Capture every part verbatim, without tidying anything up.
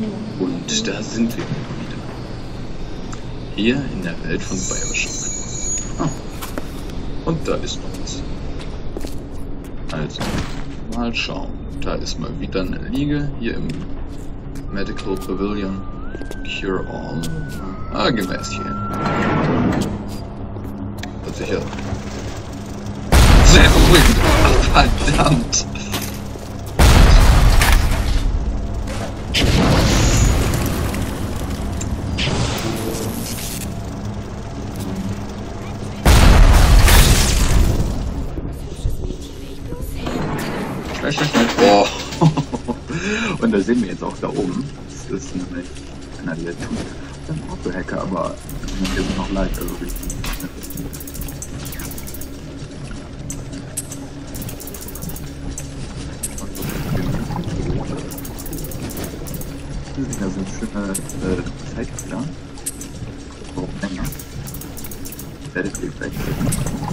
Und da sind wir wieder. Hier in der Welt von Bioshock. Ah. Und da ist noch was. Also, mal schauen. Da ist mal wieder eine Liege hier im Medical Pavilion. Cure All. Ah, gemäß hier. Das sicher. Sehr beruhigend. Ach, verdammt. Schnell, schnell, schnell. Boah. Und da sehen wir jetzt auch da oben. Das ist nämlich einer der Auto-Hacker, aber mir ist noch leid, also richtig. Da sind schöne äh, Zeitbilder. Warum länger? Werdet ihr gleich sehen.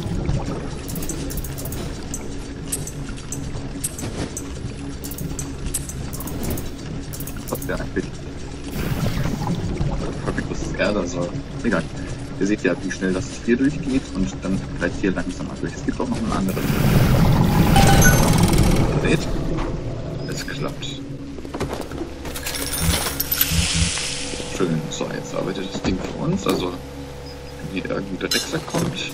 Was wäre eigentlich? Was ist er da soll? Egal. Ihr seht ja, wie schnell das hier durchgeht und dann gleich hier langsamer durch. Es gibt auch noch einen anderen. Seht? Es klappt. Schön. So, jetzt arbeitet das Ding für uns. Also, wenn hier irgendein Dreckser kommt.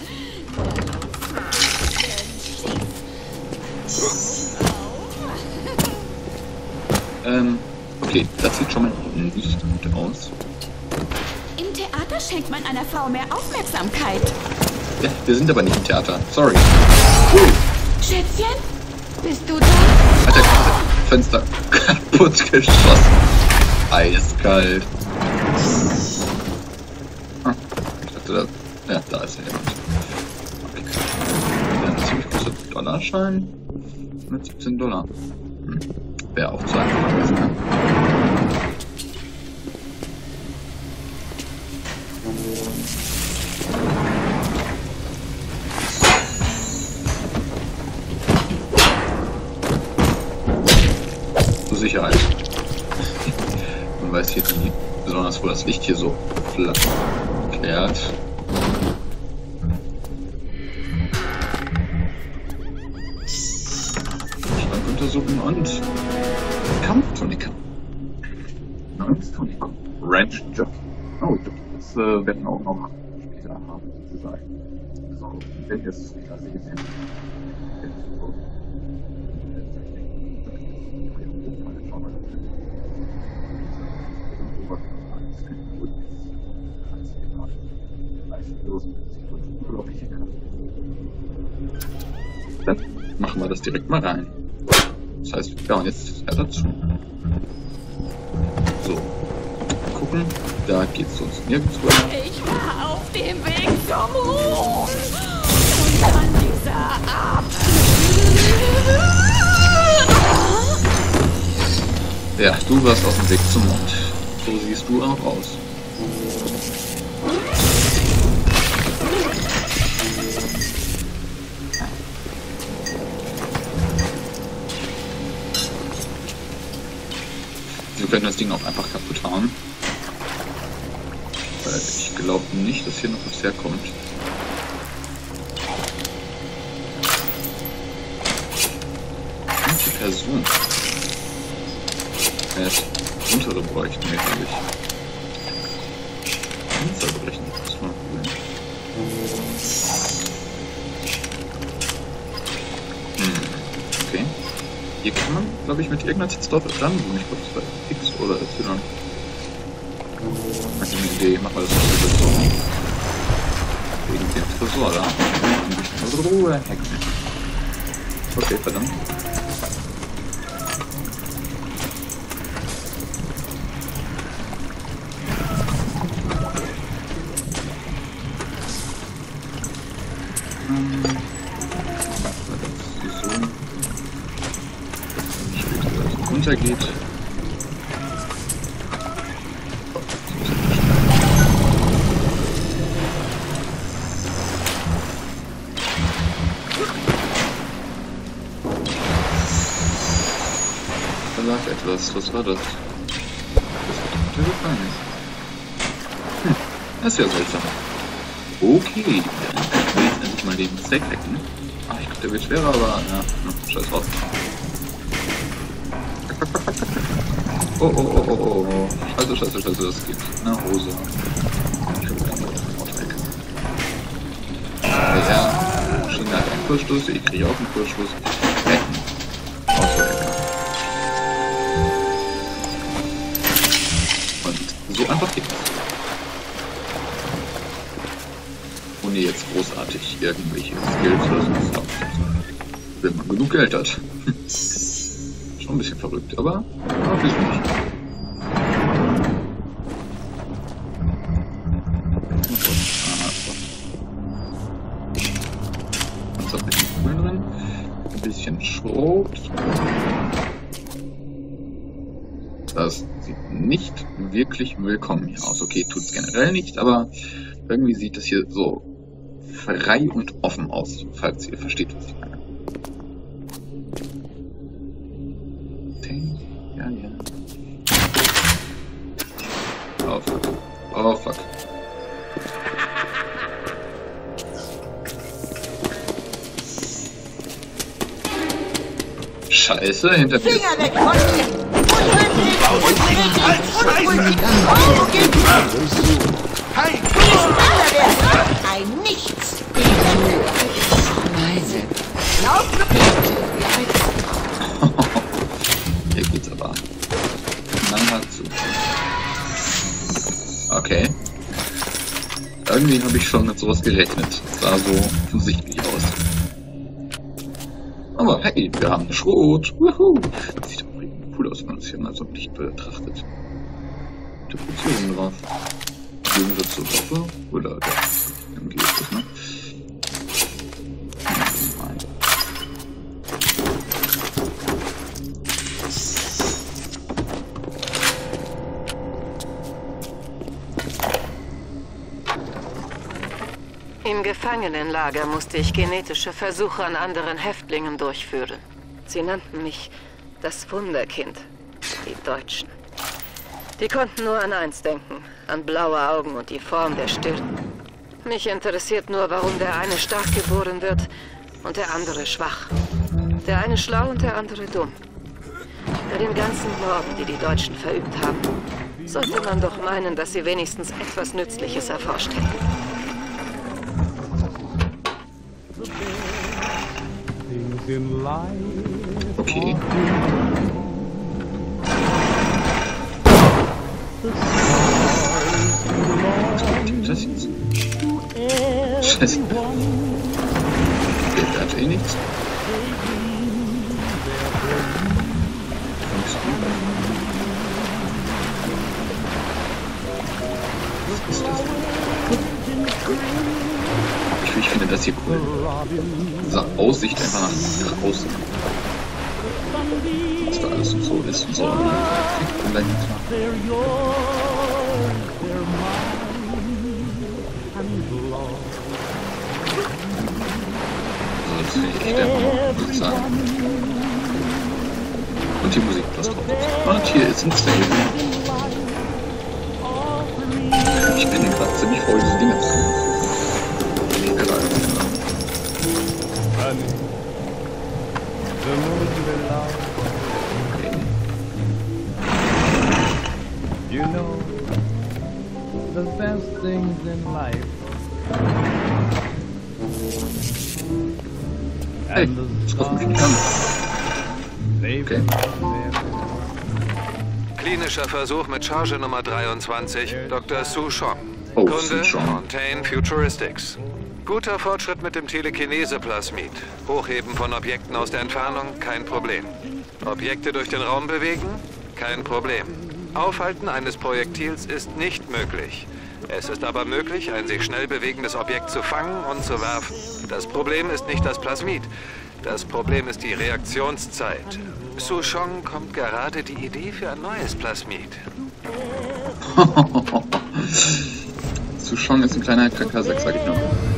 Ähm, okay, das sieht schon mal nicht gut aus. Im Theater schenkt man einer Frau mehr Aufmerksamkeit. Ja, wir sind aber nicht im Theater. Sorry. Uh. Schätzchen? Bist du da? Hat er gerade Fenster kaputt geschossen. Eiskalt. Ah, ich dachte, da, ja, da ist ja jemand. Okay. Ja, ein ziemlich großer Dollarschein mit siebzehn Dollar. Hm. Wäre auch zu einfach gewesen, ne? Zur Sicherheit. Man weiß hier nie, besonders wo das Licht hier so flackert. Schrank untersuchen und Kampftonikum. Neues Tonikum. Ranch Jockey. Oh, das äh, werden wir auch noch später haben, sozusagen. So, wenn ihr es nicht alle gesehen habt. Dann machen wir das direkt mal rein. Das heißt, ja, und jetzt er dazu. So. Gucken, da geht's uns nirgendwo hin. Ich war auf dem Weg zum Ruhm. Und dann dieser Ab. Ja, du warst auf dem Weg zum Mond. So siehst du auch aus. Wir können das Ding auch einfach kaputt hauen. Weil ich glaube nicht, dass hier noch was herkommt. Manche Person. Ja, jetzt untere bräuchten wir natürlich. Panzer brechen, das ist mal cool. Hm, okay. Hier kann man, glaube ich, mit irgendeiner Zitzdorfe dran. Ich glaube, das war X oder Y. Das ist eine Idee, mach mal das mal so. Wegen dem Tresor da. Ein bisschen Ruhe hacken. Okay, verdammt. Hm. Das ist so. Runtergeht. Da lag etwas. Was war das? mir gefallen ist. Hm, das ist ja seltsam. Okay, dann können wir jetzt endlich mal den Steak hacken. Ah, ich glaube, der wird schwerer, aber ja, scheiß drauf. Oh, oh, oh, oh, oh, oh. Scheiße, scheiße, scheiße, das geht. Na, Hose. Ich hab keinen Ausweg. Ja, Schiene hat einen Kurzstoß, ich kriege auch einen Kurzstoß. Retten. Ausweg. Und so einfach geht das. Ohne jetzt großartig irgendwelche Skills oder sonst was. Wenn man genug Geld hat. Schon ein bisschen verrückt, aber ja, wieso nicht. Was hat mit den Kugeln drin? Ein bisschen Schrot. Das sieht nicht wirklich willkommen hier aus. Okay, tut es generell nicht, aber irgendwie sieht das hier so frei und offen aus, falls ihr versteht, was ich meine. Ja, ja. Oh fuck. Oh fuck. Scheiße, hinter dir. Finger weg von mir! Hey! Ein Nichts! Weise. Hier geht's aber knallhart zu. Okay. Irgendwie habe ich schon mit sowas gerechnet. Das sah so offensichtlich aus. Aber hey, wir haben Schrot. Wuhu. Das sieht auch richtig cool aus, wenn man das hier mal so nicht betrachtet. Interpretation drauf. Im Gegensatz zur Waffe. Oder der M G ist das, ne? Im Gefangenenlager musste ich genetische Versuche an anderen Häftlingen durchführen. Sie nannten mich das Wunderkind, die Deutschen. Die konnten nur an eins denken, an blaue Augen und die Form der Stirn. Mich interessiert nur, warum der eine stark geboren wird und der andere schwach. Der eine schlau und der andere dumm. Bei den ganzen Morden, die die Deutschen verübt haben, sollte man doch meinen, dass sie wenigstens etwas Nützliches erforscht hätten. Okay. Was ist das jetzt? Scheiße. Der hat eh nichts. Was ist das? Ich, ich finde das hier cool. Diese Aussicht einfach nach draußen. Was da alles und so ist und so. Also, das finde ich echt der Hammer, muss ich sagen. Und die Musik passt drauf. Und hier ist ein Save. Ich bin hier gerade ziemlich voll, diese Dinge zu kommen. You know the best things in life. Hey, das kostet mich nicht an. Okay. Klinischer Versuch mit Charge Nummer dreiundzwanzig, Doktor Su Chong. Oh, Kunde Su Chong. Montaigne Futuristics. Guter Fortschritt mit dem Telekinese-Plasmid. Hochheben von Objekten aus der Entfernung, kein Problem. Objekte durch den Raum bewegen, kein Problem. Aufhalten eines Projektils ist nicht möglich. Es ist aber möglich, ein sich schnell bewegendes Objekt zu fangen und zu werfen. Das Problem ist nicht das Plasmid. Das Problem ist die Reaktionszeit. Su Chong kommt gerade die Idee für ein neues Plasmid. Su Chong ist ein kleiner K K sechs, sag ich nur.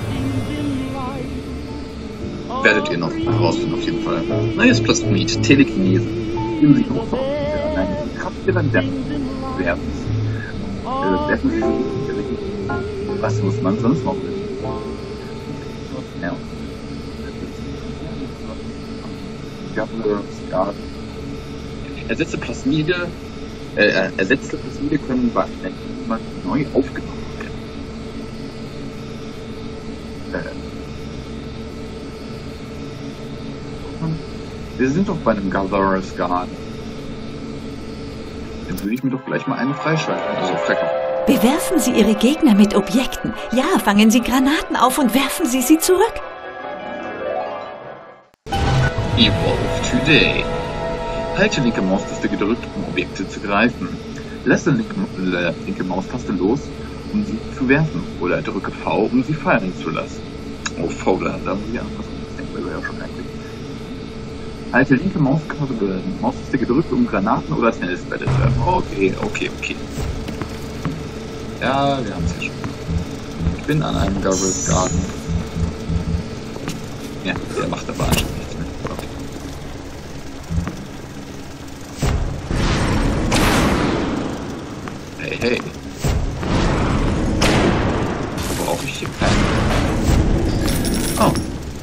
Werdet ihr noch herausfinden, auf jeden Fall. Neues Plasmid, Telekinese. Im Sicherungsraum. Eine Kraft ihrer Dämpfung werden. Äh, werfen Sie sie. Was muss man sonst noch wissen? Ja. Ja. Ersetzte Plasmide, äh, ersetzte Plasmide können bei jemand neu aufgenommen werden. Äh. Wir sind doch bei einem Gathers Garden. Dann würde ich mir doch gleich mal einen freischalten. Also verkaufen. Bewerfen Sie Ihre Gegner mit Objekten. Ja, fangen Sie Granaten auf und werfen Sie sie zurück. Evolve Today. Halte linke Maustaste gedrückt, um Objekte zu greifen. Lasse linke, äh, linke Maustaste los, um sie zu werfen. Oder drücke V, um sie fallen zu lassen. Oh, V, da haben wir anpassen. Das denken wir ja schon eigentlich. Halte linke Maustaste, Maustaste gedrückt, um Granaten oder Tennisbälle zu werfen. Okay, okay, okay. Ja, wir haben es ja schon. Ich bin an einem Gathers Garden. Ja, der macht aber anscheinend nichts mehr. Okay. Hey, hey. Brauche ich hier keinen. Oh.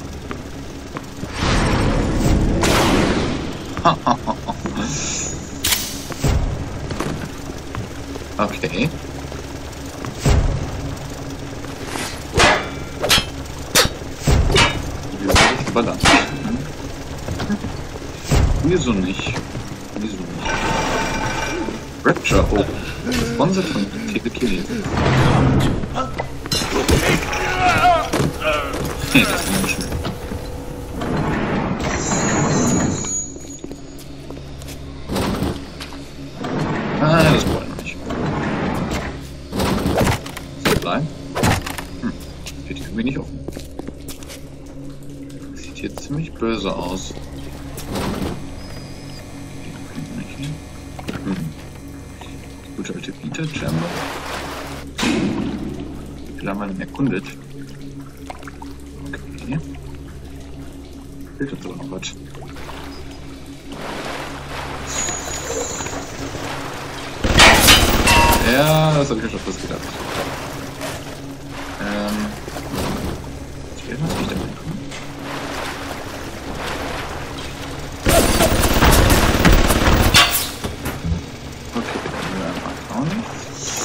Okay. Ballern. Wieso nicht? Wieso nicht? Rapture, oh. Sponsor von Telekinese. Hey, das ist nicht schön. Ah, das brauche ich noch nicht. Supply? Hm, steht irgendwie nicht offen. Sieht hier ziemlich böse aus. Hm. Gute alte Beta-Chamber. Wie viel haben wir denn erkundet? Okay. Fehlt uns aber noch was. Ja, das habe ich mir schon fast gedacht. Ähm. Ich will was nicht damit tun. Okay, dann haben wir einfach auch nichts.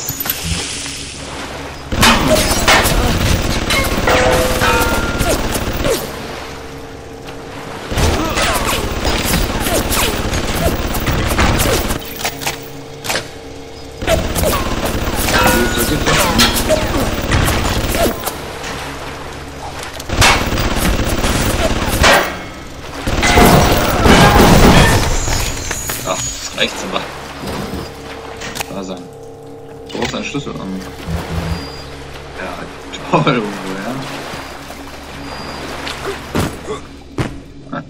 Ach, das reicht aber. Da sein. Du brauchst einen Schlüssel an. Ja, toll, ja. Ah.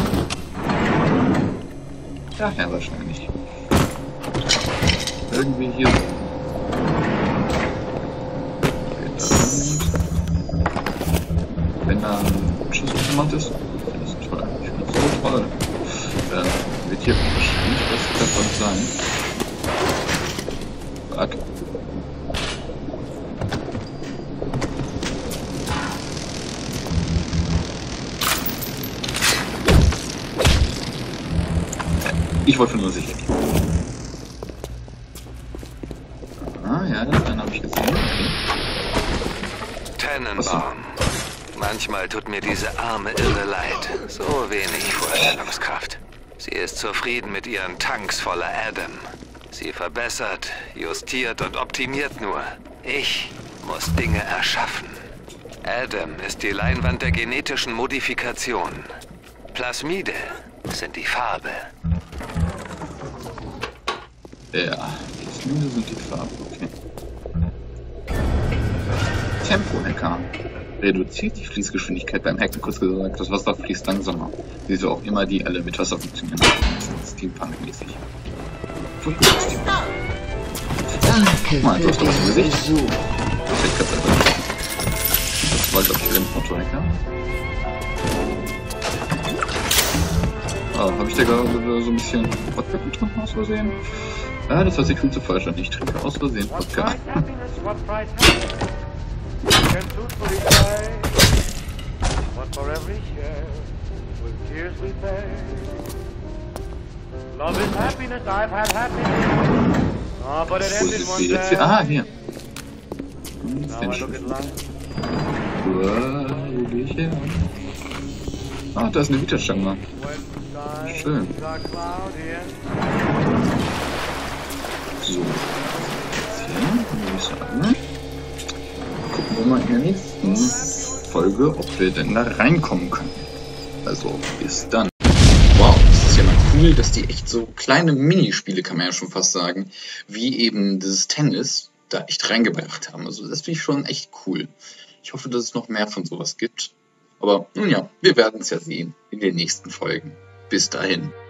Ja, ja, wahrscheinlich nicht. Irgendwie hier. Wenn da ein Schussautomat ist, finde ich das toll. Ich finde das so toll. Dann wird hier wahrscheinlich was davon sein. Fuck. Ich wollte nur sicher gehen. Ah ja, den habe ich gesehen. Okay. Tannenbaum. Manchmal tut mir diese arme Irre leid. So wenig Vorstellungskraft. Sie ist zufrieden mit ihren Tanks voller Adam. Sie verbessert, justiert und optimiert nur. Ich muss Dinge erschaffen. Adam ist die Leinwand der genetischen Modifikation. Plasmide sind die Farbe. Ja, Plasmide sind die Farbe, okay. Tempo-Hacker. Reduziert die Fließgeschwindigkeit beim Hacken. Kurz gesagt, das Wasser fließt langsamer. Wieso auch immer die alle mit Wasser funktionieren. Steampunk-mäßig. Danke Mal, du für hast doch was im den Gesicht. Besuch. Das hätte ich gerade selber. Das war, glaube ich, für den Fotohacker. Oh, habe ich da gerade so ein bisschen Wodka getrunken aus Versehen? Ah, das hört sich viel zu falsch an. Ich trinke aus Versehen Wodka. Wo ist sie jetzt hier? Ah, hier. Hm, den Uah, wo gehe ich her? Ah, da ist eine Vita-Stange. Schön. So. Jetzt hier, würde ich sagen. Gucken wir mal in der nächsten Folge, ob wir denn da reinkommen können. Also, bis dann. Wow, das ist ja mal cool, dass die echt so kleine Minispiele, kann man ja schon fast sagen, wie eben dieses Tennis, da echt reingebracht haben. Also, das finde ich schon echt cool. Ich hoffe, dass es noch mehr von sowas gibt. Aber nun ja, wir werden es ja sehen in den nächsten Folgen. Bis dahin.